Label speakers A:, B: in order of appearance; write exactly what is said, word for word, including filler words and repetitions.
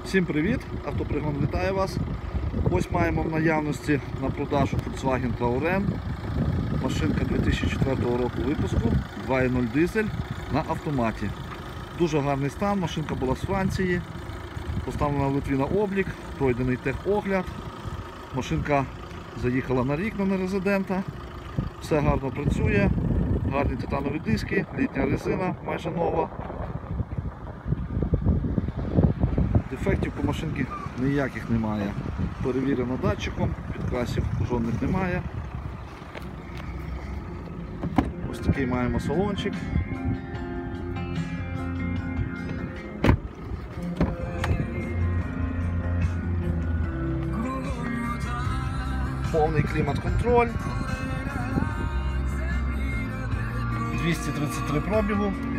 A: Всім привіт! Автопригон вітає вас. Ось маємо в наявності на продажу Volkswagen Touran. Машинка дві тисячі четвертого року випуску, два і нуль дизель на автоматі. Дуже гарний стан, машинка була з Франції, поставлена в Литві на облік, пройдений техогляд. Машинка заїхала на рік на нерезидента. Все гарно працює, гарні титанові диски, літня резина майже нова. Дефектів по машинці ніяких немає. Перевірено датчиком, підкрасів жодних немає. Ось такий маємо салончик. Повний клімат-контроль. двісті тридцять три пробігу.